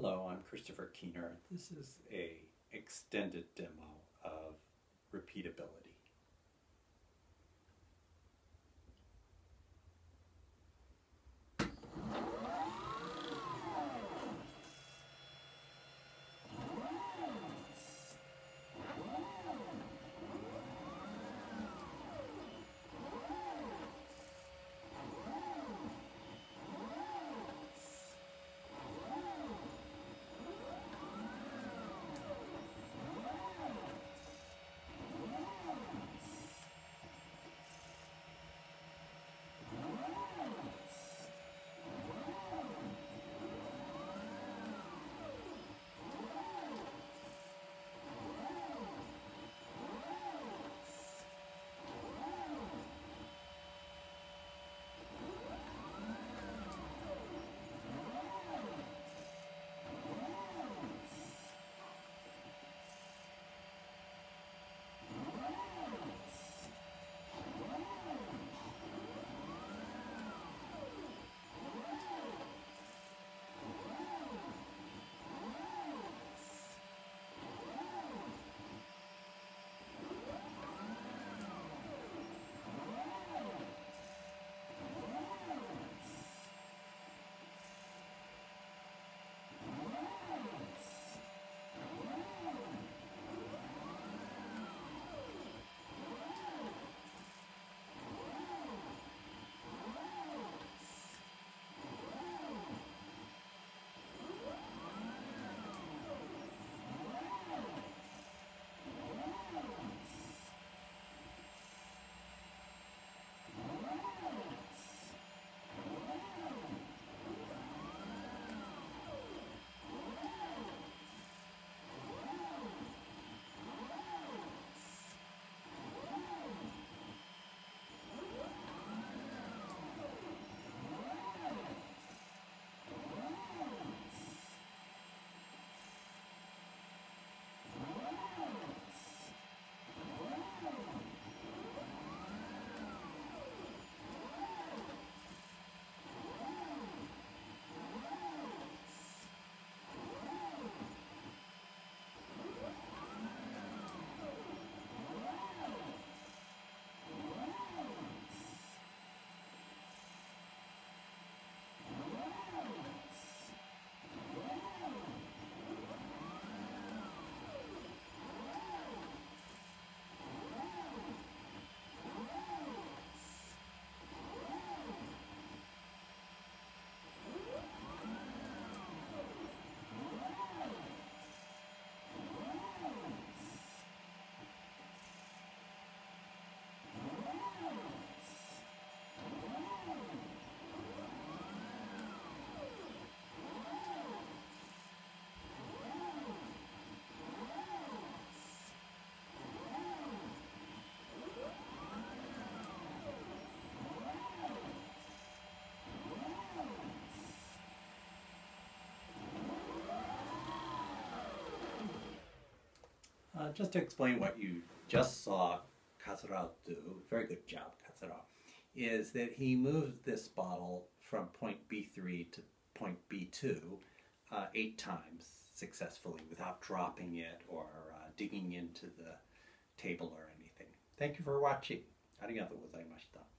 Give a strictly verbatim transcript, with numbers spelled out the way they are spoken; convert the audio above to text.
Hello, I'm Christopher Keener. This is a extended demo of repeatability. Uh, just to explain what you just saw Kazura do, very good job Kazura, is that he moved this bottle from point B three to point B two uh, eight times successfully without dropping it or uh, digging into the table or anything. Thank you for watching. ありがとうございました。